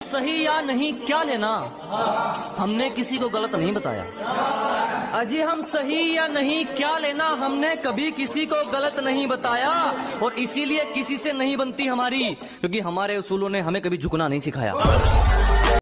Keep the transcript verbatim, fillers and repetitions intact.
सही या नहीं क्या लेना, हमने किसी को गलत नहीं बताया। अजी हम सही या नहीं क्या लेना, हमने कभी किसी को गलत नहीं बताया, और इसीलिए किसी से नहीं बनती हमारी, क्योंकि हमारे उसूलों ने हमें कभी झुकना नहीं सिखाया।